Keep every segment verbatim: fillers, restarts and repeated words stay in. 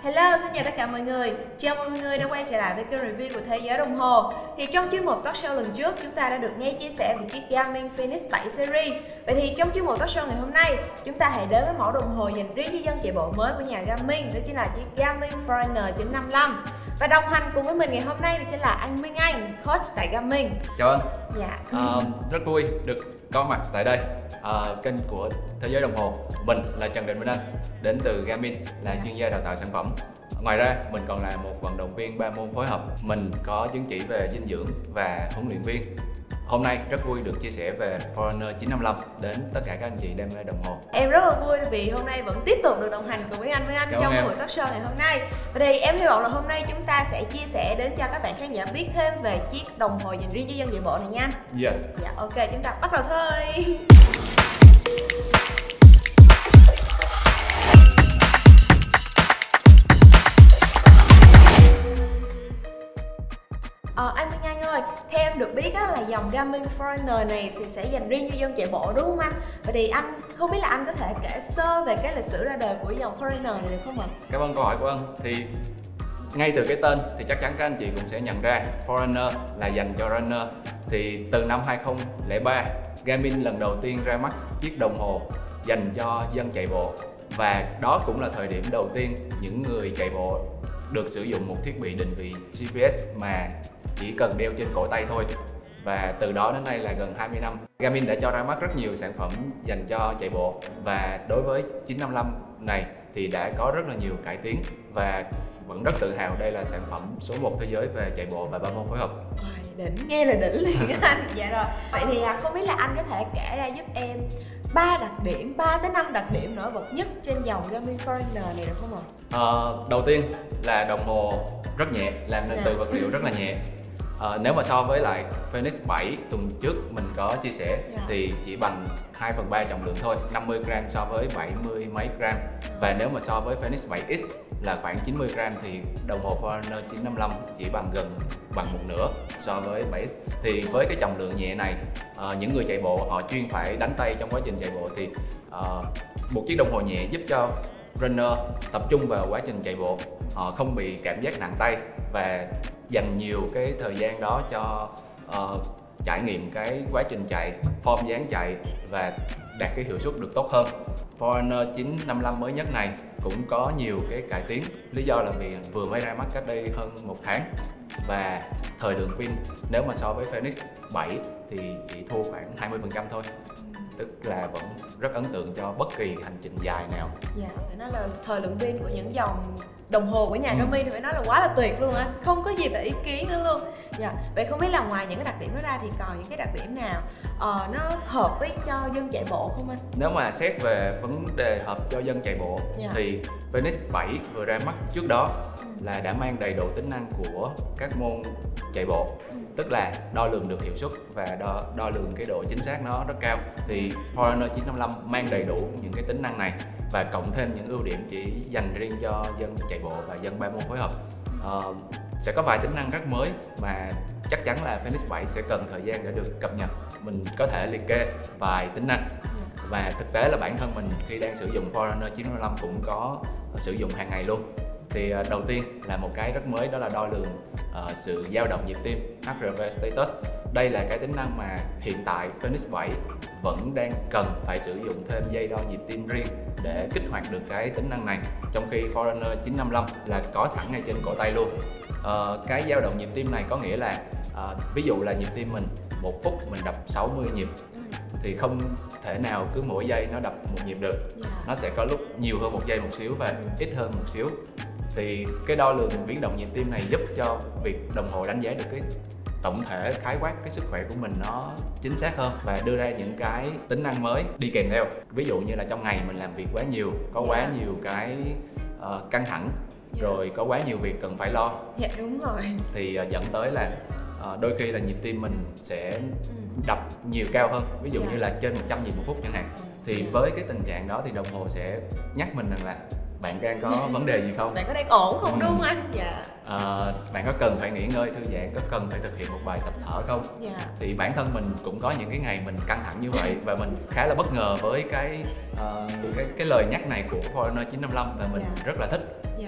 Hello, xin chào tất cả mọi người. Chào mừng mọi người đã quay trở lại với kênh review của Thế giới đồng hồ. Thì trong chuyên mục talk show lần trước, chúng ta đã được nghe chia sẻ về chiếc Garmin Fenix bảy series. Vậy thì trong chuyên mục talk show ngày hôm nay, chúng ta hãy đến với mẫu đồng hồ dành riêng cho dân chạy bộ mới của nhà Garmin, đó chính là chiếc Garmin Forerunner chín năm lăm. Và đồng hành cùng với mình ngày hôm nay thì chính là anh Minh Anh, coach tại Garmin. Chào anh. Dạ. À, rất vui được có mặt tại đây, à, kênh của Thế giới đồng hồ. Mình là Trần Đình Minh Anh, đến từ Garmin, là chuyên gia đào tạo sản phẩm. Ngoài ra, mình còn là một vận động viên ba môn phối hợp. Mình có chứng chỉ về dinh dưỡng và huấn luyện viên. Hôm nay rất vui được chia sẻ về Forerunner chín năm lăm đến tất cả các anh chị đam mê đồng hồ. Em rất là vui vì hôm nay vẫn tiếp tục được đồng hành cùng với anh với anh Cảm trong em. buổi talk show ngày hôm nay. Và thì em hy vọng là hôm nay chúng ta sẽ chia sẻ đến cho các bạn khán giả biết thêm về chiếc đồng hồ dành riêng cho dân chạy bộ này nha anh. Dạ. Dạ ok, chúng ta bắt đầu thôi. Ờ, anh Minh Anh ơi, theo em được biết á, là dòng Garmin Forerunner này thì sẽ dành riêng cho dân chạy bộ đúng không anh? Vậy thì anh không biết là anh có thể kể sơ về cái lịch sử ra đời của dòng Forerunner này được không ạ? Cảm ơn câu hỏi của anh. Thì ngay từ cái tên thì chắc chắn các anh chị cũng sẽ nhận ra Forerunner là dành cho runner. Thì từ năm hai không không ba, Garmin lần đầu tiên ra mắt chiếc đồng hồ dành cho dân chạy bộ. Và đó cũng là thời điểm đầu tiên những người chạy bộ được sử dụng một thiết bị định vị giê pê ét mà chỉ cần đeo trên cổ tay thôi. Và từ đó đến nay là gần hai mươi năm, Garmin đã cho ra mắt rất nhiều sản phẩm dành cho chạy bộ. Và đối với chín năm lăm này thì đã có rất là nhiều cải tiến và vẫn rất tự hào đây là sản phẩm số một thế giới về chạy bộ và ba môn phối hợp. Đỉnh, nghe là đỉnh liền anh. Dạ rồi. Vậy thì không biết là anh có thể kể ra giúp em ba đặc điểm, ba tới năm đặc điểm nổi bật nhất trên dòng Garmin Forerunner này được không ạ? À, đầu tiên là đồng hồ rất nhẹ, làm nên Yeah. từ vật liệu rất là nhẹ. À, nếu mà so với lại Fenix bảy tuần trước mình có chia sẻ Yeah. thì chỉ bằng hai phần ba trọng lượng thôi, năm mươi gram so với bảy mươi mấy gram. Và nếu mà so với Fenix bảy X là khoảng chín mươi gram thì đồng hồ Forerunner chín năm lăm chỉ bằng gần bằng một nửa so với bảy X. Thì với cái trọng lượng nhẹ này, uh, những người chạy bộ họ chuyên phải đánh tay trong quá trình chạy bộ thì uh, một chiếc đồng hồ nhẹ giúp cho runner tập trung vào quá trình chạy bộ, họ không bị cảm giác nặng tay và dành nhiều cái thời gian đó cho uh, trải nghiệm cái quá trình chạy, form dáng chạy và đạt cái hiệu suất được tốt hơn. Forerunner chín năm lăm mới nhất này cũng có nhiều cái cải tiến, lý do là vì vừa mới ra mắt cách đây hơn một tháng. Và thời lượng pin nếu mà so với Fenix bảy thì chỉ thua khoảng hai mươi phần trăm thôi, tức là vẫn rất ấn tượng cho bất kỳ hành trình dài nào. Dạ, phải nói là thời lượng pin của những dòng đồng hồ của nhà Ừ. Garmin thì phải nói là quá là tuyệt luôn á, không có gì để ý kiến nữa luôn. Dạ, vậy không biết là ngoài những cái đặc điểm đó ra thì còn những cái đặc điểm nào uh, nó hợp với cho dân chạy bộ không anh? Nếu mà xét về vấn đề hợp cho dân chạy bộ Yeah. thì Fenix bảy vừa ra mắt trước đó Ừ. là đã mang đầy đủ tính năng của các môn chạy bộ, Ừ. tức là đo lường được hiệu suất và đo, đo lường cái độ chính xác nó rất cao. Thì Forerunner chín năm lăm mang đầy đủ những cái tính năng này và cộng thêm những ưu điểm chỉ dành riêng cho dân chạy bộ và dân ba môn phối hợp. Uh, sẽ có vài tính năng rất mới mà chắc chắn là Fenix bảy sẽ cần thời gian để được cập nhật. Mình có thể liệt kê vài tính năng. Và thực tế là bản thân mình khi đang sử dụng Forerunner chín năm lăm cũng có sử dụng hàng ngày luôn. Thì uh, đầu tiên là một cái rất mới, đó là đo lường uh, sự dao động nhịp tim, hát rờ vê status. Đây là cái tính năng mà hiện tại Fenix bảy vẫn đang cần phải sử dụng thêm dây đo nhịp tim riêng để kích hoạt được cái tính năng này, trong khi Forerunner chín năm lăm là có sẵn ngay trên cổ tay luôn. Uh, cái dao động nhịp tim này có nghĩa là uh, ví dụ là nhịp tim mình một phút mình đập sáu mươi nhịp thì không thể nào cứ mỗi giây nó đập một nhịp được. Dạ. Nó sẽ có lúc nhiều hơn một giây một xíu và ít hơn một xíu. Thì cái đo lường biến động nhịp tim này giúp cho việc đồng hồ đánh giá được cái tổng thể khái quát cái sức khỏe của mình nó chính xác hơn và đưa ra những cái tính năng mới đi kèm theo. Ví dụ như là trong ngày mình làm việc quá nhiều, có quá Yeah. nhiều cái uh, căng thẳng, Yeah. rồi có quá nhiều việc cần phải lo Dạ đúng rồi. thì uh, dẫn tới là uh, đôi khi là nhịp tim mình sẽ Ừ. đập nhiều cao hơn, ví dụ Yeah. như là trên một trăm nhịp một phút chẳng hạn. Thì Yeah. với cái tình trạng đó thì đồng hồ sẽ nhắc mình rằng là bạn đang có vấn đề gì không? Bạn có đang ổn không Ừ. đúng không anh? Dạ. À, bạn có cần phải nghỉ ngơi thư giãn, có cần phải thực hiện một bài tập thở không? Dạ. Thì bản thân mình cũng có những cái ngày mình căng thẳng như vậy và mình khá là bất ngờ với cái uh, cái cái lời nhắc này của Forerunner chín năm lăm và mình Dạ. rất là thích. Dạ.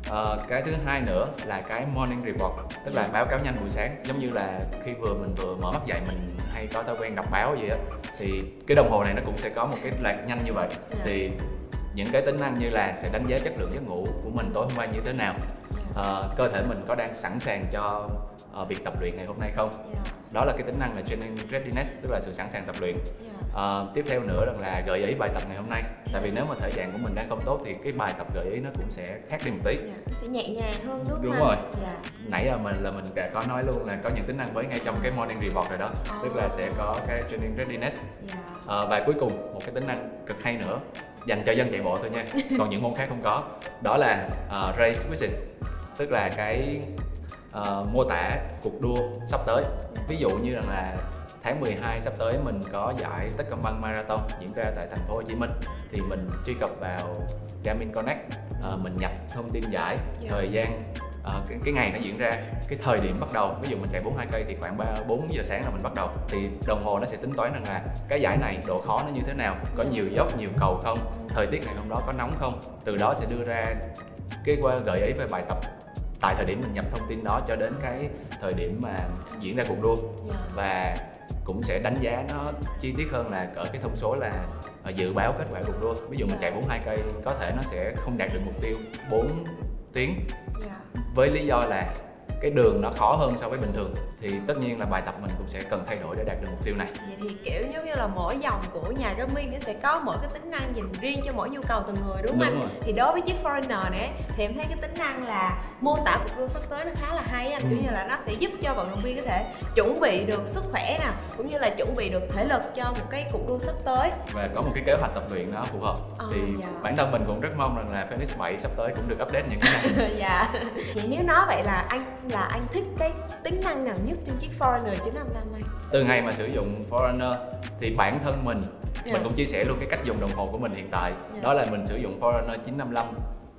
Ờ, cái thứ hai nữa là cái morning report, tức là báo cáo nhanh buổi sáng. Giống như là khi vừa mình vừa mở mắt dậy mình hay có thói quen đọc báo gì á, thì cái đồng hồ này nó cũng sẽ có một cái loạt nhanh như vậy. Thì những cái tính năng như là sẽ đánh giá chất lượng giấc ngủ của mình tối hôm qua như thế nào, ờ, cơ thể mình có đang sẵn sàng cho uh, việc tập luyện ngày hôm nay không. Đó là cái tính năng là training readiness, tức là sự sẵn sàng tập luyện. Uh, tiếp theo nữa là gợi ý bài tập ngày hôm nay. Tại vì nếu mà thể trạng của mình đang không tốt thì cái bài tập gợi ý nó cũng sẽ khác đi một tí. Yeah, nó sẽ nhẹ nhàng hơn đúng không? Đúng rồi. Yeah. Nãy giờ mình là mình đã có nói luôn là có những tính năng mới ngay trong cái morning report rồi đó. Oh. Tức là sẽ có cái training readiness. Yeah. Uh, và cuối cùng một cái tính năng cực hay nữa dành cho dân chạy bộ thôi nha. Còn những môn khác không có. Đó là uh, race vision, tức là cái uh, mô tả cuộc đua sắp tới. Ví dụ như rằng là tháng mười hai sắp tới mình có giải Techcombank Marathon diễn ra tại thành phố Hồ Chí Minh, thì mình truy cập vào Garmin Connect, uh, mình nhập thông tin giải, yeah. thời gian, uh, cái, cái ngày nó diễn ra, cái thời điểm bắt đầu. Ví dụ mình chạy bốn mươi hai cây thì khoảng bốn giờ sáng là mình bắt đầu, thì đồng hồ nó sẽ tính toán rằng là cái giải này độ khó nó như thế nào, có nhiều dốc nhiều cầu không, thời tiết ngày hôm đó có nóng không. Từ đó sẽ đưa ra cái gợi ý về bài tập tại thời điểm mình nhập thông tin đó cho đến cái thời điểm mà diễn ra cuộc đua. Yeah. Và cũng sẽ đánh giá nó chi tiết hơn là ở cái thông số là dự báo kết quả cuộc đua. Ví dụ mình chạy bốn mươi hai cây có thể nó sẽ không đạt được mục tiêu bốn tiếng, với lý do là cái đường nó khó hơn so với bình thường, thì tất nhiên là bài tập mình cũng sẽ cần thay đổi để đạt được mục tiêu này. Vậy thì kiểu giống như là mỗi dòng của nhà Garmin nó sẽ có mỗi cái tính năng dành riêng cho mỗi nhu cầu từng người đúng không anh? Rồi. Thì đối với chiếc Forerunner này thì em thấy cái tính năng là mô tả cuộc đua sắp tới nó khá là hay anh, ừ. kiểu như là nó sẽ giúp cho vận động viên có thể chuẩn bị được sức khỏe nè, cũng như là chuẩn bị được thể lực cho một cái cuộc đua sắp tới và có một cái kế hoạch tập luyện nó phù hợp. À, thì dạ. bản thân mình cũng rất mong rằng là Phoenix bảy sắp tới cũng được update những cái này. Dạ. Vậy nếu nói vậy là anh là anh thích cái tính năng nào nhất trong chiếc Forerunner chín năm lăm anh? Từ ngày mà sử dụng Forerunner thì bản thân mình yeah. mình cũng chia sẻ luôn cái cách dùng đồng hồ của mình hiện tại. Yeah. Đó là mình sử dụng Forerunner chín năm lăm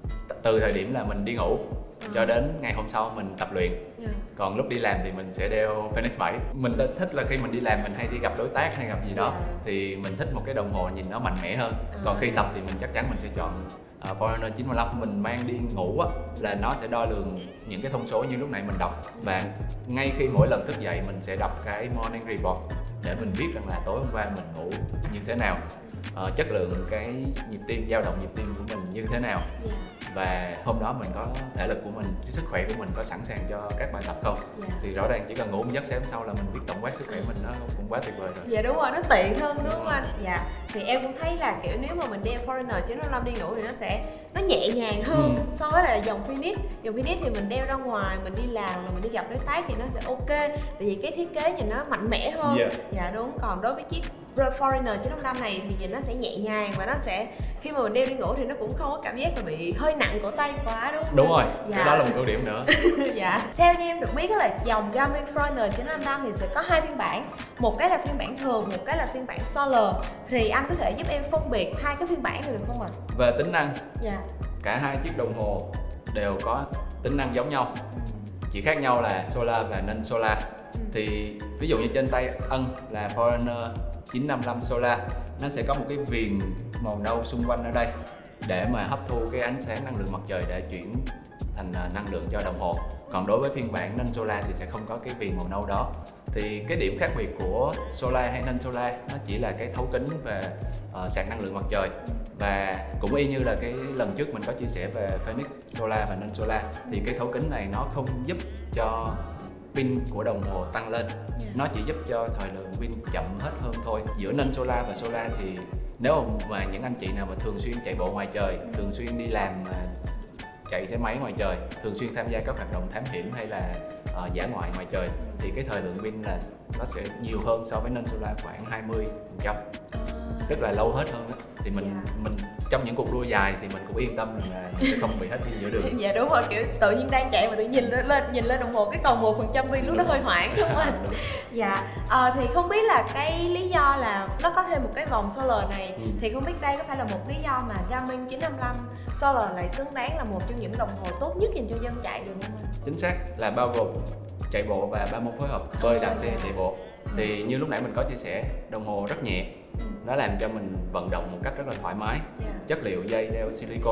từ thời điểm là mình đi ngủ uh. cho đến ngày hôm sau mình tập luyện. Yeah. Còn lúc đi làm thì mình sẽ đeo Phoenix bảy. Mình thích là khi mình đi làm mình hay đi gặp đối tác hay gặp gì đó, yeah. thì mình thích một cái đồng hồ nhìn nó mạnh mẽ hơn. Uh. Còn khi tập thì mình chắc chắn mình sẽ chọn Uh, Forerunner chín mươi lăm. Mình mang đi ngủ á, là nó sẽ đo lường những cái thông số như lúc nãy mình đọc, và ngay khi mỗi lần thức dậy mình sẽ đọc cái morning report để mình biết rằng là tối hôm qua mình ngủ như thế nào, uh, chất lượng cái nhịp tim, dao động nhịp tim của mình như thế nào, yeah. và hôm đó mình có thể lực của mình, cái sức khỏe của mình có sẵn sàng cho các bài tập không. Yeah. Thì rõ ràng chỉ cần ngủ một giấc sáng hôm sau là mình biết tổng quát sức khỏe mình nó cũng quá tuyệt vời rồi. Dạ đúng rồi, nó tiện hơn đúng, đúng không anh? Dạ. Thì em cũng thấy là kiểu nếu mà mình đeo Forerunner chín năm lăm đi ngủ thì nó sẽ nó nhẹ nhàng hơn ừ. so với là dòng Phoenix. Dòng Phoenix thì mình đeo ra ngoài, mình đi làm rồi mình đi gặp đối tác thì nó sẽ ok, tại vì cái thiết kế nhìn nó mạnh mẽ hơn. Yeah. Dạ đúng. Còn đối với chiếc Forerunner chín năm lăm này thì nhìn nó sẽ nhẹ nhàng, và nó sẽ khi mà mình đeo đi ngủ thì nó cũng không có cảm giác là bị hơi nặng cổ tay quá đúng không? Đúng rồi, dạ. Cái đó là một ưu điểm nữa. Dạ. Theo như em được biết là dòng Garmin Forerunner chín năm lăm thì sẽ có hai phiên bản, một cái là phiên bản thường, một cái là phiên bản Solar. Thì anh có thể giúp em phân biệt hai cái phiên bản này được không ạ? Về tính năng, dạ. cả hai chiếc đồng hồ đều có tính năng giống nhau, chỉ khác nhau là Solar và non Solar. Ừ. Thì ví dụ như trên tay Ân là Forerunner chín năm lăm Solar, nó sẽ có một cái viền màu nâu xung quanh ở đây để mà hấp thu cái ánh sáng năng lượng mặt trời để chuyển thành năng lượng cho đồng hồ. Còn đối với phiên bản non Solar thì sẽ không có cái viền màu nâu đó. Thì cái điểm khác biệt của Solar hay non Solar nó chỉ là cái thấu kính về uh, sạc năng lượng mặt trời, và cũng y như là cái lần trước mình có chia sẻ về Phoenix Solar và non Solar, thì cái thấu kính này nó không giúp cho pin của đồng hồ tăng lên, yeah. nó chỉ giúp cho thời lượng pin chậm hết hơn thôi. Giữa non Solar và Solar thì nếu mà những anh chị nào mà thường xuyên chạy bộ ngoài trời, thường xuyên đi làm mà chạy xe máy ngoài trời, thường xuyên tham gia các hoạt động thám hiểm hay là uh, dã ngoại ngoài trời, thì cái thời lượng pin là nó sẽ nhiều hơn so với non Solar khoảng hai mươi phần trăm, tức là lâu hết hơn đó. Thì mình yeah. mình trong những cuộc đua dài thì mình cũng yên tâm là mình sẽ không bị hết pin giữa đường. Dạ đúng rồi, kiểu tự nhiên đang chạy mà tự nhìn lên, lên nhìn lên đồng hồ cái còn một phần trăm pin lúc đó hơi hoảng đúng không anh? Dạ. À, thì không biết là cái lý do là nó có thêm một cái vòng Solar này, ừ. thì không biết đây có phải là một lý do mà Garmin chín năm lăm Solar lại xứng đáng là một trong những đồng hồ tốt nhất dành cho dân chạy được không anh? Chính xác, là bao gồm chạy bộ và ba môn phối hợp, bơi, đạp xe, chạy bộ. Thì như lúc nãy mình có chia sẻ, đồng hồ rất nhẹ, nó làm cho mình vận động một cách rất là thoải mái. Yeah. Chất liệu dây đeo silicone,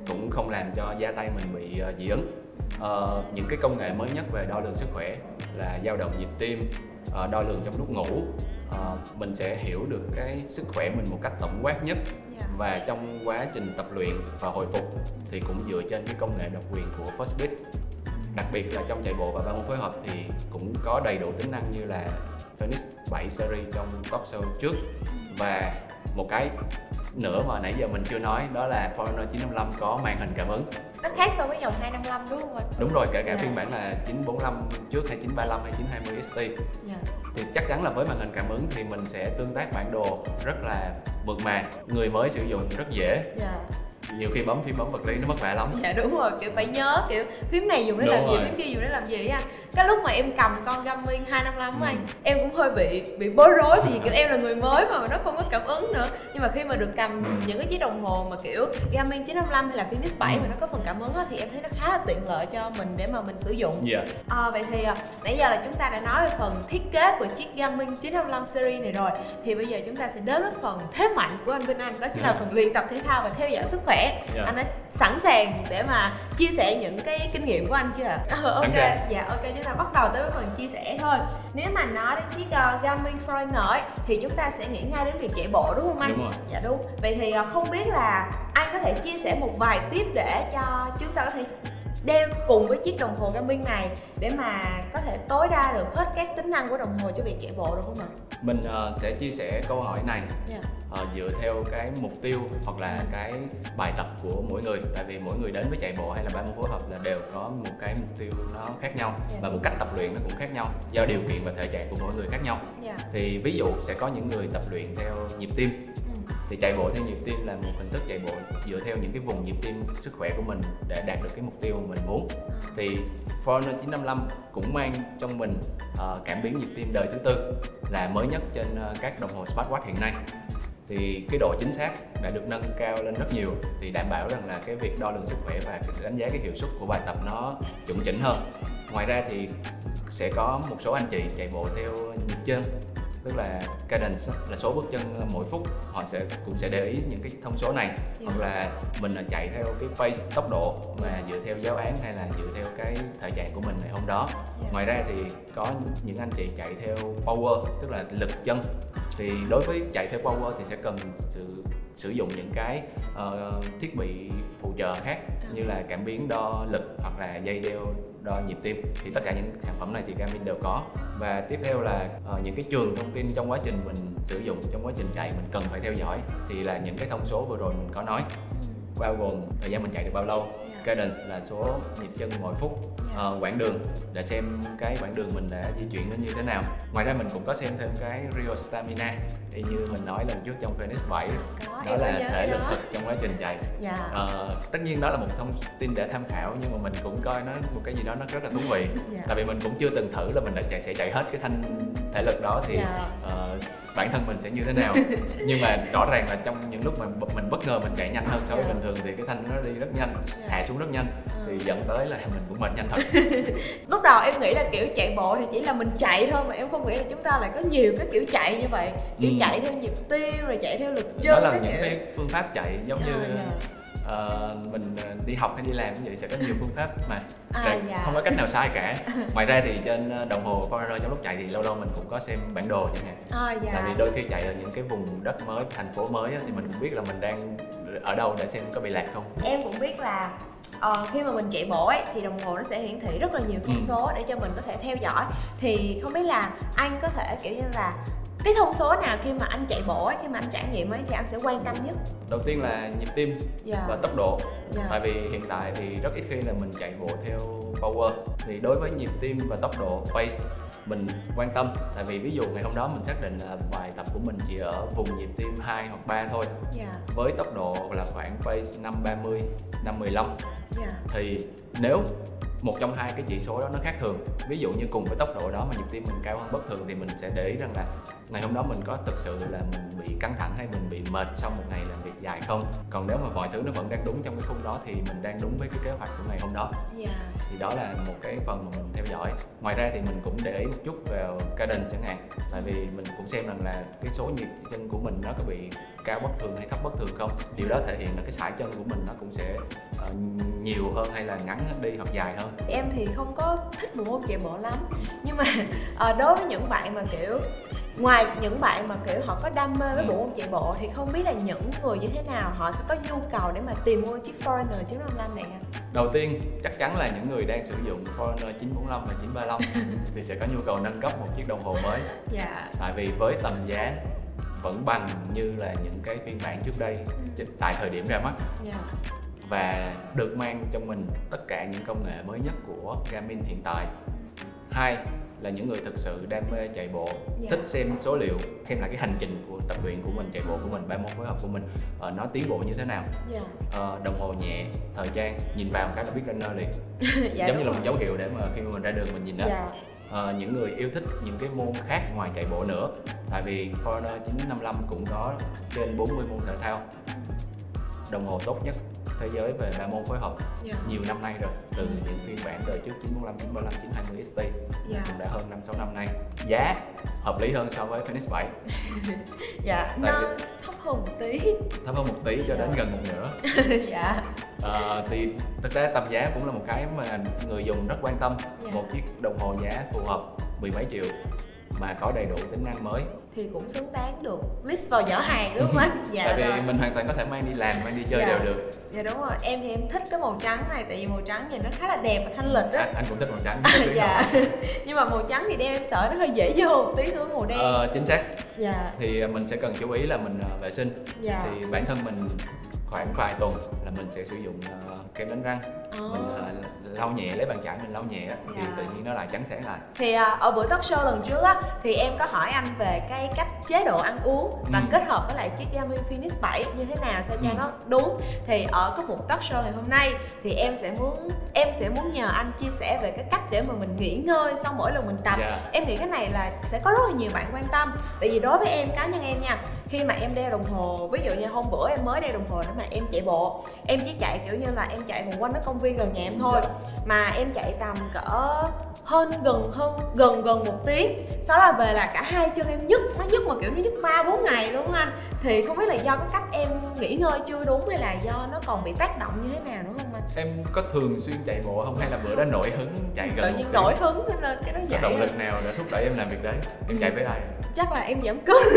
cũng không làm cho da tay mình bị uh, dị ứng. Uh, những cái công nghệ mới nhất về đo lường sức khỏe là dao động nhịp tim, uh, đo lường trong lúc ngủ. Uh, mình sẽ hiểu được cái sức khỏe mình một cách tổng quát nhất. Yeah. Và trong quá trình tập luyện và hồi phục thì cũng dựa trên cái công nghệ độc quyền của Firstbeat. Đặc biệt là trong chạy bộ và ba môn phối hợp thì cũng có đầy đủ tính năng như là Phoenix bảy series trong top show trước. Và một cái nữa mà nãy giờ mình chưa nói đó là Forerunner chín năm lăm có màn hình cảm ứng. Nó khác so với dòng hai năm lăm đúng không ạ? Đúng rồi, kể cả yeah. phiên bản là chín bốn lăm trước hay chín ba lăm hay chín hai mươi ích tê. Yeah. Thì chắc chắn là với màn hình cảm ứng thì mình sẽ tương tác bản đồ rất là mượt mà, người mới sử dụng rất dễ. Yeah. Nhiều khi bấm phím bấm vật lý nó mất vả lắm. Dạ đúng rồi, kiểu phải nhớ kiểu phím này dùng để đúng làm rồi. gì, phím kia dùng để làm gì á. Cái lúc mà em cầm con Garmin hai năm lăm của anh, ừ. em cũng hơi bị bị bối rối vì kiểu em là người mới mà nó không có cảm ứng nữa. Nhưng mà khi mà được cầm ừ. những cái chiếc đồng hồ mà kiểu Garmin chín năm lăm hay là Phoenix bảy ừ. mà nó có phần cảm ứng á, thì em thấy nó khá là tiện lợi cho mình để mà mình sử dụng. Yeah. À, vậy thì nãy giờ là chúng ta đã nói về phần thiết kế của chiếc Garmin chín năm lăm series này rồi. Thì bây giờ chúng ta sẽ đến với phần thế mạnh của anh Vinh Anh, đó chính yeah. là phần luyện tập thể thao và theo dõi sức khỏe. Yeah. Anh đã sẵn sàng để mà chia sẻ những cái kinh nghiệm của anh chưa ạ? À? Ok, dạ ok, chúng ta bắt đầu tới với phần chia sẻ thôi. Nếu mà nói đến chiếc uh, Garmin Forerunner ấy, thì chúng ta sẽ nghĩ ngay đến việc chạy bộ đúng không anh? Đúng rồi. Dạ đúng. Vậy thì uh, không biết là anh có thể chia sẻ một vài tip để cho chúng ta có thể đeo cùng với chiếc đồng hồ Garmin này để mà có thể tối đa được hết các tính năng của đồng hồ cho việc chạy bộ được không ạ? Mình uh, sẽ chia sẻ câu hỏi này yeah. uh, dựa theo cái mục tiêu hoặc là cái bài tập của mỗi người. Tại vì mỗi người đến với chạy bộ hay là ba môn phối hợp là đều có một cái mục tiêu nó khác nhau yeah. và một cách tập luyện nó cũng khác nhau do điều kiện và thể trạng của mỗi người khác nhau. Yeah. Thì ví dụ sẽ có những người tập luyện theo nhịp tim. Ừ. Thì chạy bộ theo nhịp tim là một hình thức chạy bộ dựa theo những cái vùng nhịp tim sức khỏe của mình để đạt được cái mục tiêu mình muốn. Thì Forerunner chín năm lăm cũng mang trong mình uh, cảm biến nhịp tim đời thứ tư là mới nhất trên uh, các đồng hồ smartwatch hiện nay. Thì cái độ chính xác đã được nâng cao lên rất nhiều, thì đảm bảo rằng là cái việc đo lường sức khỏe và đánh giá cái hiệu suất của bài tập nó chuẩn chỉnh hơn. Ngoài ra thì sẽ có một số anh chị chạy bộ theo nhịp chân, tức là cadence là số bước chân mỗi phút, họ sẽ cũng sẽ để ý những cái thông số này. Yeah. Hoặc là mình là chạy theo cái pace tốc độ mà dựa theo giáo án hay là dựa theo cái thể trạng của mình ngày hôm đó. Yeah. Ngoài ra thì có những anh chị chạy theo power, tức là lực chân. Thì đối với chạy theo power thì sẽ cần sự sử dụng những cái uh, thiết bị phụ trợ khác như là cảm biến đo lực hoặc là dây đeo đo nhịp tim. Thì tất cả những sản phẩm này thì Garmin đều có. Và tiếp theo là uh, những cái trường thông tin trong quá trình mình sử dụng, trong quá trình chạy mình cần phải theo dõi thì là những cái thông số vừa rồi mình có nói, bao gồm thời gian mình chạy được bao lâu, yeah. cadence là số nhịp chân mỗi phút, yeah. uh, quãng đường để xem cái quãng đường mình đã di chuyển nó như thế nào. Ngoài ra mình cũng có xem thêm cái Real Stamina, thì như mình nói lần trước trong Phoenix bảy, có, đó là thể lực thực trong quá trình chạy. Yeah. Uh, tất nhiên đó là một thông tin để tham khảo, nhưng mà mình cũng coi nó một cái gì đó nó rất là thú vị. Yeah. Tại vì mình cũng chưa từng thử là mình đã chạy sẽ chạy hết cái thanh thể lực đó thì yeah. uh, bản thân mình sẽ như thế nào. Nhưng mà rõ ràng là trong những lúc mà mình bất ngờ mình chạy nhanh hơn so với yeah. bình thường thì cái thanh nó đi rất nhanh, yeah. hạ xuống rất nhanh, ừ. thì dẫn tới là mình cũng mệt nhanh thật. Lúc đầu em nghĩ là kiểu chạy bộ thì chỉ là mình chạy thôi, mà em không nghĩ là chúng ta lại có nhiều cái kiểu chạy như vậy, kiểu ừ. chạy theo nhịp tim rồi chạy theo lực chân. Đó là những kiểu. cái phương pháp chạy giống yeah, như yeah. Uh, mình đi học hay đi làm như vậy sẽ có nhiều phương pháp mà à, dạ. không có cách nào sai cả. Ngoài ra thì trên đồng hồ Forerunner trong lúc chạy thì lâu lâu mình cũng có xem bản đồ chẳng hạn. À, dạ. Tại vì đôi khi chạy ở những cái vùng đất mới, thành phố mới á, thì mình cũng biết là mình đang ở đâu để xem có bị lạc không. Em cũng biết là uh, khi mà mình chạy bộ ấy thì đồng hồ nó sẽ hiển thị rất là nhiều thông ừ. số để cho mình có thể theo dõi. Thì không biết là anh có thể kiểu như là cái thông số nào khi mà anh chạy bộ ấy, khi mà anh trải nghiệm ấy thì anh sẽ quan tâm nhất? Đầu tiên là nhịp tim yeah. và tốc độ. Yeah. Tại vì hiện tại thì rất ít khi là mình chạy bộ theo power. Thì đối với nhịp tim và tốc độ pace mình quan tâm. Tại vì ví dụ ngày hôm đó mình xác định là bài tập của mình chỉ ở vùng nhịp tim hai hoặc ba thôi. Yeah. Với tốc độ là khoảng pace năm ba mươi, năm mười lăm. Yeah. Thì nếu một trong hai cái chỉ số đó nó khác thường, ví dụ như cùng với tốc độ đó mà nhịp tim mình cao hơn bất thường, thì mình sẽ để ý rằng là ngày hôm đó mình có thực sự là mình bị căng thẳng hay mình bị mệt sau một ngày làm việc dài không. Còn nếu mà mọi thứ nó vẫn đang đúng trong cái khung đó thì mình đang đúng với cái kế hoạch của ngày hôm đó. Yeah. Thì đó là một cái phần mà mình theo dõi. Ngoài ra thì mình cũng để ý một chút vào cadence chẳng hạn, tại vì mình cũng xem rằng là cái số nhịp chân của mình nó có bị cao bất thường hay thấp bất thường không. Điều đó thể hiện là cái sải chân của mình nó cũng sẽ uh, nhiều hơn hay là ngắn đi hoặc dài hơn. Em thì không có thích bộ môn chạy bộ lắm, nhưng mà uh, đối với những bạn mà kiểu ngoài những bạn mà kiểu họ có đam mê với bộ môn chạy bộ thì không biết là những người như thế nào họ sẽ có nhu cầu để mà tìm mua chiếc Forerunner chín năm lăm này anh? Đầu tiên chắc chắn là những người đang sử dụng Forerunner chín bốn lăm và chín ba lăm thì sẽ có nhu cầu nâng cấp một chiếc đồng hồ mới. Dạ. Tại vì với tầm giá vẫn bằng như là những cái phiên bản trước đây ừ. tại thời điểm ra mắt. Dạ. Và được mang trong mình tất cả những công nghệ mới nhất của Garmin hiện tại. Hai là những người thực sự đam mê chạy bộ, yeah. thích xem số liệu, xem lại cái hành trình của tập luyện của mình, chạy bộ của mình, ba môn phối hợp của mình uh, nó tiến bộ như thế nào. Yeah. Uh, đồng hồ nhẹ, thời trang, nhìn vào một cái là biết runner liền. Dạ, giống như là một dấu hiệu để mà khi mà mình ra đường mình nhìn đó. Yeah. Uh, những người yêu thích những cái môn khác ngoài chạy bộ nữa, tại vì Forerunner chín năm lăm cũng có trên bốn mươi môn thể thao, đồng hồ tốt nhất thế giới về ba môn phối hợp yeah. nhiều năm nay rồi, từ ừ. những phiên bản đời trước chín bốn lăm, chín ba lăm, chín hai mươi ét tê yeah. cũng đã hơn năm sáu năm nay. Giá hợp lý hơn so với Phoenix bảy. Dạ, tại nó thấp hơn một tí. Thấp hơn một tí cho đến gần một nửa. Dạ. À, thì thực ra tầm giá cũng là một cái mà người dùng rất quan tâm. Yeah. Một chiếc đồng hồ giá phù hợp mười mấy triệu mà có đầy đủ tính năng mới thì cũng xứng đáng được list vào giỏ hàng đúng không anh? Dạ. Tại vì rồi. mình hoàn toàn có thể mang đi làm, mang đi chơi dạ. đều được. Dạ đúng rồi, em thì em thích cái màu trắng này tại vì màu trắng nhìn nó khá là đẹp và thanh lịch á. À, anh cũng thích màu trắng. Dạ. Nhưng mà màu trắng thì đeo em sợ nó hơi dễ vô một tí so với màu đen. Ờ, chính xác. Dạ. Thì mình sẽ cần chú ý là mình vệ sinh. Dạ. Thì bản thân mình khoảng vài tuần là mình sẽ sử dụng uh, kem đánh răng. Oh. Mình uh, lau nhẹ, lấy bàn chải mình lau nhẹ yeah. thì tự nhiên nó lại trắng sáng lại. Thì uh, ở buổi talk show lần trước á thì em có hỏi anh về cái cách chế độ ăn uống và ừ. kết hợp với lại chiếc Garmin Phoenix bảy như thế nào sao cho ừ. nó đúng. Thì ở cái buổi talk show ngày hôm nay thì em sẽ muốn em sẽ muốn nhờ anh chia sẻ về cái cách để mà mình nghỉ ngơi sau mỗi lần mình tập. Yeah. Em nghĩ cái này là sẽ có rất là nhiều bạn quan tâm. Tại vì đối với em, cá nhân em nha, khi mà em đeo đồng hồ, ví dụ như hôm bữa em mới đeo đồng hồ để mà em chạy bộ, em chỉ chạy kiểu như là em chạy vòng quanh cái công viên gần nhà em thôi, mà em chạy tầm cỡ hơn gần hơn gần gần một tiếng, sau đó về là cả hai chân em nhức, nó nhức mà kiểu nó nhức ba bốn ngày luôn anh. Thì không biết là do cái cách em nghỉ ngơi chưa đúng hay là do nó còn bị tác động như thế nào nữa không anh? Em có thường xuyên chạy bộ không hay là bữa đó nổi hứng chạy gần tự nhiên nổi hứng lên cái đó vậy? Có động lực nào đã thúc đẩy em làm việc đấy? Em ừ. chạy với ai? Chắc là em giảm cân.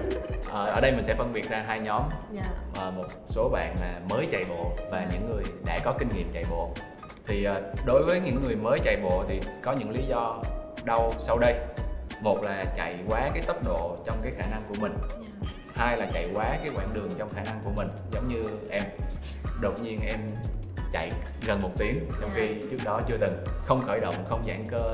À, ở đây mình sẽ phân biệt ra hai nhóm. Yeah. À, một số bạn là mới chạy bộ và những người đã có kinh nghiệm chạy bộ. Thì à, đối với những người mới chạy bộ thì có những lý do đâu sau đây. Một là chạy quá cái tốc độ trong cái khả năng của mình. Yeah. Hai là chạy quá cái quãng đường trong khả năng của mình. Giống như em, đột nhiên em chạy gần một tiếng trong khi trước đó chưa từng, không khởi động, không giãn cơ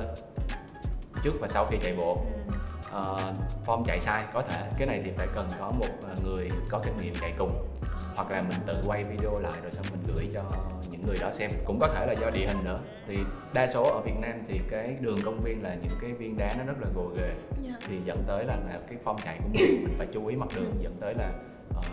trước và sau khi chạy bộ. Uh, form chạy sai có thể, cái này thì phải cần có một người có kinh nghiệm chạy cùng, hoặc là mình tự quay video lại rồi xong mình gửi cho những người đó xem. Cũng có thể là do địa hình nữa, thì đa số ở Việt Nam thì cái đường công viên là những cái viên đá nó rất là gồ ghề, yeah. thì dẫn tới là, là cái form chạy của mình mình phải chú ý mặt đường, dẫn tới là uh,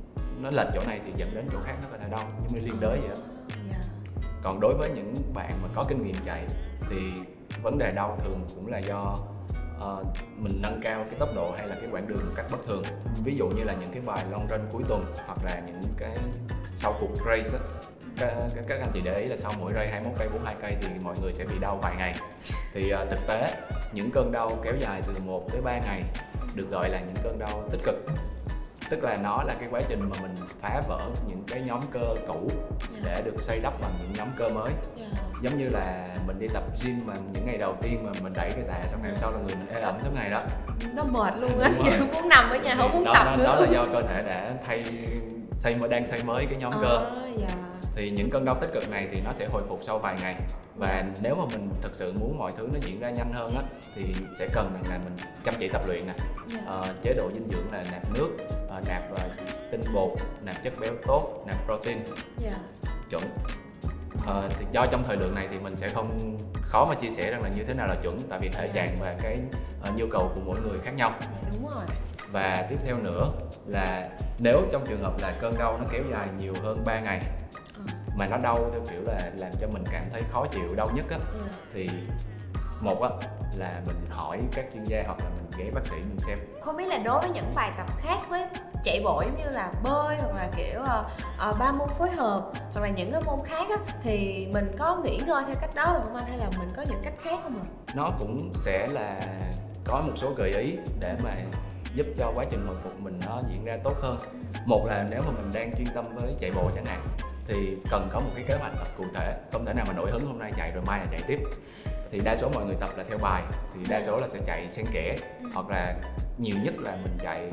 nó lệch chỗ này thì dẫn đến chỗ khác nó có thể đau, giống như liên đới vậy đó. Yeah. Còn đối với những bạn mà có kinh nghiệm chạy thì vấn đề đau thường cũng là do Uh, mình nâng cao cái tốc độ hay là cái quãng đường một cách bất thường. Ví dụ như là những cái bài long run cuối tuần hoặc là những cái sau cuộc race á, các, các anh chị để ý là sau mỗi race hai mươi mốt cây, bốn mươi hai cây thì mọi người sẽ bị đau vài ngày. Thì uh, thực tế những cơn đau kéo dài từ một tới ba ngày được gọi là những cơn đau tích cực. Tức là nó là cái quá trình mà mình phá vỡ những cái nhóm cơ cũ để được xây đắp bằng những nhóm cơ mới. Giống như là mình đi tập gym mà những ngày đầu tiên mà mình đẩy cái tạ, xong ngày sau là người mình ê ẩm suốt ngày đó, nó mệt luôn á, muốn nằm ở nhà không muốn đó, tập đó, nữa. Đó là do cơ thể đã thay xây mới đang xây mới cái nhóm cơ. À, yeah. Thì những cơn đau tích cực này thì nó sẽ hồi phục sau vài ngày. Và yeah. nếu mà mình thực sự muốn mọi thứ nó diễn ra nhanh hơn á thì sẽ cần là mình chăm chỉ tập luyện nè, yeah. ờ, chế độ dinh dưỡng là nạp nước, ờ, nạp uh, tinh bột, nạp chất béo tốt, nạp protein yeah. chuẩn. Ờ, thì do trong thời lượng này thì mình sẽ không khó mà chia sẻ rằng là như thế nào là chuẩn, tại vì thể Yeah. trạng và cái uh, nhu cầu của mỗi người khác nhau. Dạ đúng rồi. Và tiếp theo nữa là nếu trong trường hợp là cơn đau nó kéo dài nhiều hơn ba ngày Ờ. mà nó đau theo kiểu là làm cho mình cảm thấy khó chịu, đau nhất á, Yeah. thì một á là mình hỏi các chuyên gia hoặc là mình ghé bác sĩ mình xem. Không biết là đối với những bài tập khác với chạy bộ giống như là bơi hoặc là kiểu uh, uh, ba môn phối hợp hoặc là những cái môn khác á, thì mình có nghỉ ngơi theo cách đó được không anh, hay là mình có những cách khác không ạ? Nó cũng sẽ là có một số gợi ý để mà giúp cho quá trình hồi phục mình nó diễn ra tốt hơn. Một là nếu mà mình đang chuyên tâm với chạy bộ chẳng hạn thì cần có một cái kế hoạch tập cụ thể, không thể nào mà nổi hứng hôm nay chạy rồi mai là chạy tiếp. Thì đa số mọi người tập là theo bài, thì đa số là sẽ chạy xen kẽ, hoặc là nhiều nhất là mình chạy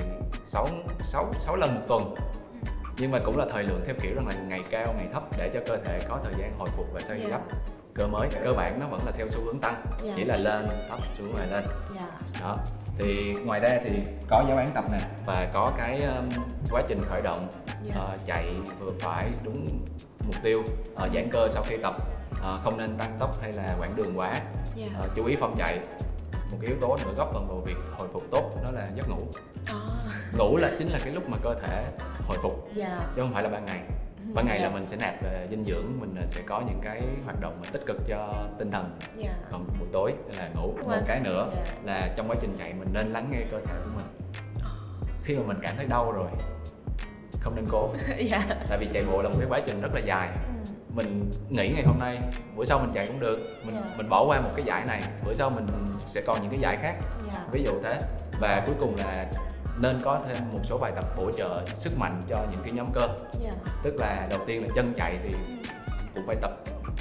sáu lần một tuần. Nhưng mà cũng là thời lượng theo kiểu rằng là ngày cao ngày thấp để cho cơ thể có thời gian hồi phục và xây Yeah. đắp cơ mới. Cơ bản nó vẫn là theo xu hướng tăng, Yeah. chỉ là lên thấp xuống lại lên. Yeah. Đó. Thì ngoài ra thì có giáo án tập nè, và có cái um, quá trình khởi động, Yeah. uh, chạy vừa phải đúng mục tiêu, uh, giãn cơ sau khi tập, uh, không nên tăng tốc hay là quãng đường quá. Yeah. uh, chú ý phong chạy. Một cái yếu tố nữa góp phần vào việc hồi phục tốt đó là giấc ngủ. Oh. Ngủ là chính là cái lúc mà cơ thể hồi phục, Yeah. chứ không phải là ban ngày. Ban ngày Yeah. là mình sẽ nạp về dinh dưỡng, mình sẽ có những cái hoạt động mà tích cực cho tinh thần. Yeah. Còn buổi tối là ngủ. Đúng Một rồi. cái nữa Yeah. là trong quá trình chạy mình nên lắng nghe cơ thể của mình. Khi mà mình cảm thấy đau rồi, không nên cố. Yeah. Tại vì chạy bộ là một cái quá trình rất là dài. Ừ. Mình nghỉ ngày hôm nay, bữa sau mình chạy cũng được. Mình Yeah. mình bỏ qua một cái giải này, bữa sau mình sẽ còn những cái giải khác. Yeah. Ví dụ thế. Và cuối cùng là nên có thêm một số bài tập bổ trợ sức mạnh cho những cái nhóm cơ. Yeah. Tức là đầu tiên là chân chạy thì cũng phải tập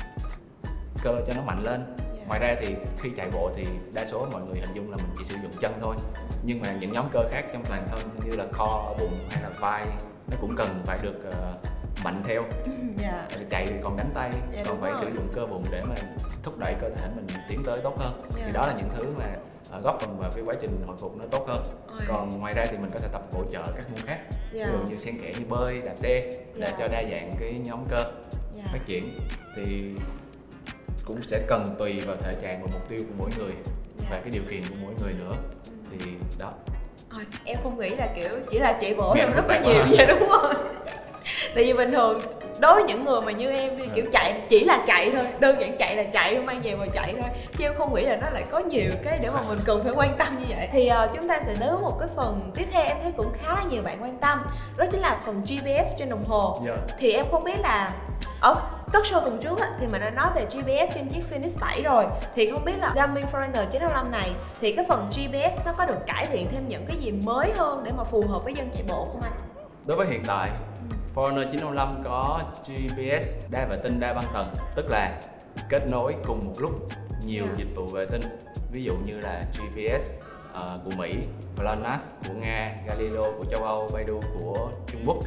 cơ cho nó mạnh lên. Yeah. Ngoài ra thì khi chạy bộ thì đa số mọi người hình dung là mình chỉ sử dụng chân thôi, nhưng mà những nhóm cơ khác trong toàn thân như là core, bụng hay là vai nó cũng cần phải được uh, mạnh theo. Yeah. Chạy thì còn đánh tay, Dạ, còn đúng phải rồi. sử dụng cơ bụng để mà thúc đẩy cơ thể mình tiến tới tốt hơn. Dạ. Thì đó là những thứ mà uh, góp phần vào cái quá trình hồi phục nó tốt hơn. Ôi. Còn ngoài ra thì mình có thể tập bổ trợ các môn khác, Yeah. ví dụ như xen kẽ như bơi, đạp xe để Dạ. cho đa dạng cái nhóm cơ Yeah. phát triển. Thì cũng sẽ cần tùy vào thể trạng và mục tiêu của mỗi người Dạ. và cái điều kiện của mỗi người nữa. Thì đó. Thôi, em không nghĩ là kiểu chỉ là chạy bộ Nghe em nó rất phức là tạp nhiều quá. vậy, đúng rồi. Tại vì bình thường đối với những người mà như em đi kiểu chạy chỉ là chạy thôi, đơn giản chạy là chạy thôi, mang về mà chạy thôi, chứ em không nghĩ là nó lại có nhiều cái để mà mình cần phải quan tâm như vậy. Thì uh, chúng ta sẽ đến với một cái phần tiếp theo em thấy cũng khá là nhiều bạn quan tâm, đó chính là phần giê pê ét trên đồng hồ. Yeah. Thì em không biết là ở talk show tuần trước á, thì mình đã nói về giê pê ét trên chiếc Phoenix bảy rồi, thì không biết là Garmin Forerunner chín năm lăm này thì cái phần giê pê ét nó có được cải thiện thêm những cái gì mới hơn để mà phù hợp với dân chạy bộ không anh? Đối với hiện tại, Forerunner chín năm lăm có giê pê ét đa vệ tinh đa băng tầng, tức là kết nối cùng một lúc nhiều Yeah. dịch vụ vệ tinh, ví dụ như là giê pê ét uh, của Mỹ, GLONASS của Nga, Galileo của châu Âu, Beidou của Trung Quốc,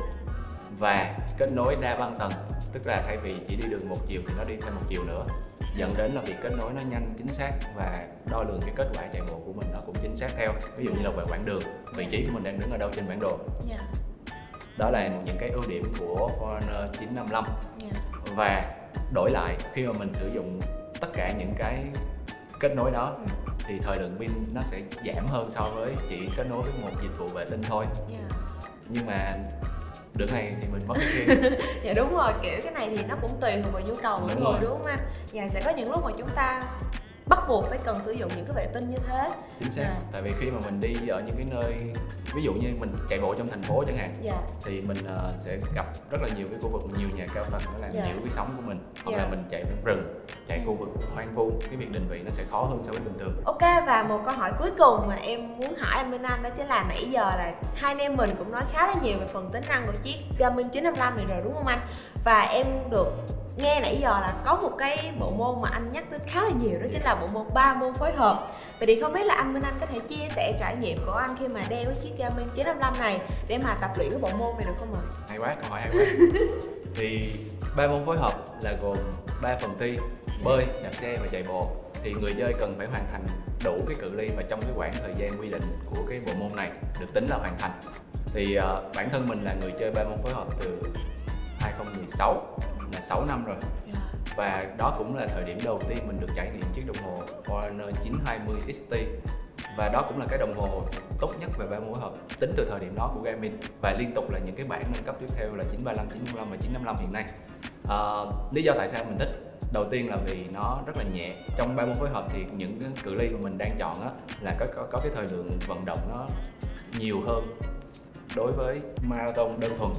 và kết nối đa băng tầng, tức là thay vì chỉ đi đường một chiều thì nó đi thêm một chiều nữa, dẫn đến là việc kết nối nó nhanh, chính xác và đo lường cái kết quả chạy bộ của mình nó cũng chính xác theo. Ví dụ như là về quãng đường, vị trí của mình đang đứng ở đâu trên bản đồ. Yeah. Đó là những cái ưu điểm của Forerunner chín năm lăm. Yeah. Và đổi lại khi mà mình sử dụng tất cả những cái kết nối đó Ừ. thì thời lượng pin nó sẽ giảm hơn so với chỉ kết nối với một dịch vụ vệ tinh thôi. Yeah. Nhưng mà đường này thì mình mất cái kia. Dạ đúng rồi, kiểu cái này thì nó cũng tùy thuộc vào nhu cầu của Đúng người, rồi. đúng không anh? Dạ, sẽ có những lúc mà chúng ta bắt buộc phải cần sử dụng những cái vệ tinh như thế. Chính xác. Dạ. Tại vì khi mà mình đi ở những cái nơi, ví dụ như mình chạy bộ trong thành phố chẳng hạn, Dạ. thì mình uh, sẽ gặp rất là nhiều cái khu vực mà nhiều nhà cao tầng nó làm Dạ. nhiễu cái sóng của mình, hoặc Dạ. là mình chạy trong rừng, chạy khu vực hoang vu, cái việc định vị nó sẽ khó hơn so với bình thường. Ok, và một câu hỏi cuối cùng mà em muốn hỏi anh Minh Anh đó chính là nãy giờ là hai anh em mình cũng nói khá là nhiều về phần tính năng của chiếc Garmin chín năm lăm này rồi, đúng không anh? Và em được nghe nãy giờ là có một cái bộ môn mà anh nhắc đến khá là nhiều, đó chính là bộ môn ba môn phối hợp. Vậy thì không biết là anh Minh Anh có thể chia sẻ trải nghiệm của anh khi mà đeo cái chiếc Garmin chín năm lăm này để mà tập luyện cái bộ môn này được không ạ? Hay quá, câu hỏi hay quá. Thì ba môn phối hợp là gồm ba phần thi: bơi, đạp xe và chạy bộ. Thì người chơi cần phải hoàn thành đủ cái cự ly và trong cái khoảng thời gian quy định của cái bộ môn này được tính là hoàn thành. Thì uh, bản thân mình là người chơi ba môn phối hợp từ hai không một sáu, là sáu năm rồi. và đó cũng là thời điểm đầu tiên mình được trải nghiệm chiếc đồng hồ Forerunner chín hai mươi ích tê, và đó cũng là cái đồng hồ tốt nhất về ba mươi phối hợp tính từ thời điểm đó của Garmin, và liên tục là những cái bản nâng cấp tiếp theo là chín ba lăm, chín năm lăm và chín năm lăm hiện nay. À, lý do tại sao mình thích, đầu tiên là vì nó rất là nhẹ. Trong ba mươi phối hợp thì những cái cự ly mà mình đang chọn á, là có, có có cái thời lượng vận động nó nhiều hơn đối với marathon đơn thuần.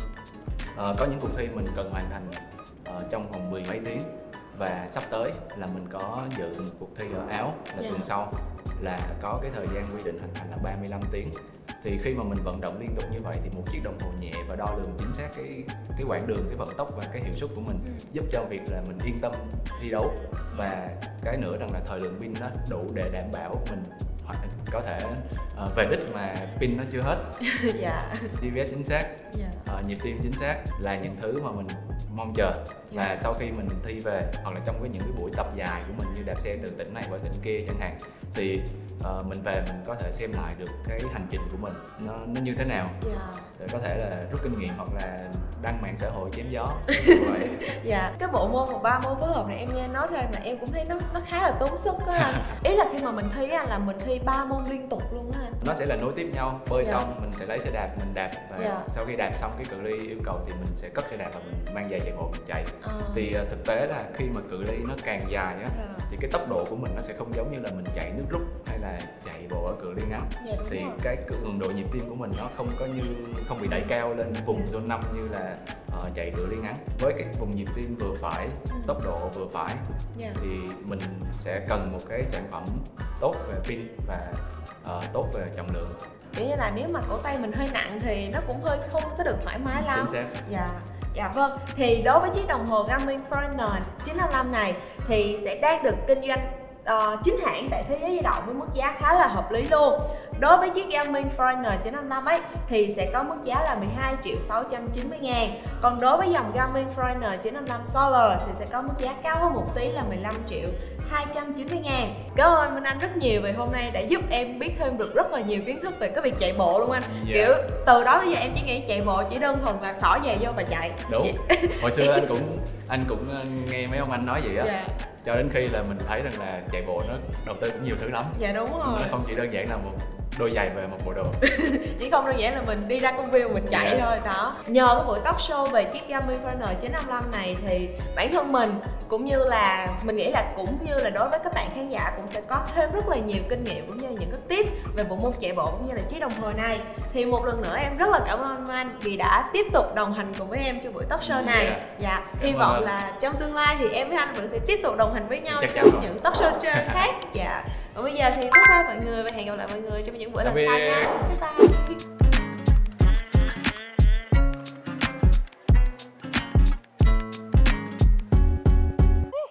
À, có những cuộc thi mình cần hoàn thành uh, trong vòng mười mấy tiếng, và sắp tới là mình có dự một cuộc thi ở Áo là yeah. tuần sau, là có cái thời gian quy định hoàn thành là ba mươi lăm tiếng. Thì khi mà mình vận động liên tục như vậy thì một chiếc đồng hồ nhẹ và đo lường chính xác cái cái quãng đường, cái vận tốc và cái hiệu suất của mình, giúp cho việc là mình yên tâm thi đấu. Và cái nữa rằng là thời lượng pin nó đủ để đảm bảo mình có thể uh, về đích mà pin nó chưa hết. Dạ. giê pê ét chính xác, dạ. uh, nhịp tim chính xác là những thứ mà mình mong chờ. Dạ. Và sau khi mình thi về, hoặc là trong cái những cái buổi tập dài của mình như đạp xe từ tỉnh này qua tỉnh kia chẳng hạn, thì uh, mình về mình có thể xem lại được cái hành trình của mình nó, nó như thế nào. Dạ. Để có thể là rút kinh nghiệm hoặc là đăng mạng xã hội chém gió. Vậy. Dạ. Cái bộ môn một ba môn phối hợp này em nghe nói thêm là em cũng thấy nó nó khá là tốn sức đó anh. Ý là khi mà mình thi anh là mình thi ba môn liên tục luôn á anh. Nó sẽ là nối tiếp nhau, bơi dạ. xong mình sẽ lấy xe đạp mình đạp, và dạ. sau khi đạp xong cái cự ly yêu cầu thì mình sẽ cất xe đạp và mình mang giày chạy bộ mình chạy. à. Thì uh, thực tế là khi mà cự ly nó càng dài á, dạ. thì cái tốc độ của mình nó sẽ không giống như là mình chạy nước rút hay là chạy bộ ở cự ly ngắn. dạ, thì rồi. cái cường độ nhịp tim của mình nó không có như không bị đẩy cao lên vùng zone năm như là uh, chạy cự ly ngắn. Với cái vùng nhịp tim vừa phải, ừ. tốc độ vừa phải, dạ. thì mình sẽ cần một cái sản phẩm tốt về pin và uh, tốt về trọng lượng. Kiểu như là nếu mà cổ tay mình hơi nặng thì nó cũng hơi không có được thoải mái lắm. Chính xác. Dạ. Dạ vâng, thì đối với chiếc đồng hồ Garmin Forerunner chín năm lăm này thì sẽ đang được kinh doanh uh, chính hãng tại thế giới di động với mức giá khá là hợp lý luôn. Đối với chiếc Garmin Forerunner chín năm lăm ấy thì sẽ có mức giá là mười hai triệu sáu trăm chín mươi ngàn. Còn đối với dòng Garmin Forerunner chín năm lăm Solar thì sẽ có mức giá cao hơn một tí là mười lăm triệu hai trăm chín mươi ngàn. Cảm ơn Minh Anh rất nhiều vì hôm nay đã giúp em biết thêm được rất là nhiều kiến thức về cái việc chạy bộ luôn anh. yeah. Kiểu từ đó tới giờ em chỉ nghĩ chạy bộ chỉ đơn thuần là xỏ giày vô và chạy. Đúng. Hồi xưa anh cũng anh cũng nghe mấy ông anh nói vậy á. yeah. Cho đến khi là mình thấy rằng là chạy bộ nó đầu tư cũng nhiều thứ lắm. Dạ đúng rồi. Nó không chỉ đơn giản là một đôi giày về một bộ đồ. Chỉ không đơn giản là mình đi ra công viên mình chạy yeah. thôi đó. Nhờ cái buổi talk show về chiếc Garmin Forerunner chín năm lăm này thì bản thân mình cũng như là mình nghĩ là cũng như là đối với các bạn khán giả cũng sẽ có thêm rất là nhiều kinh nghiệm cũng như là những cái tip về bộ môn chạy bộ cũng như là chiếc đồng hồ này. Thì một lần nữa em rất là cảm ơn anh vì đã tiếp tục đồng hành cùng với em trong buổi talk show này. yeah. Dạ, hy cảm vọng ơn. là trong tương lai thì em với anh vẫn sẽ tiếp tục đồng hành với nhau Chắc trong những talk show khác. Dạ. Và bây giờ thì bye bye mọi người và hẹn gặp lại mọi người trong những buổi lần sau nha. Bye bye.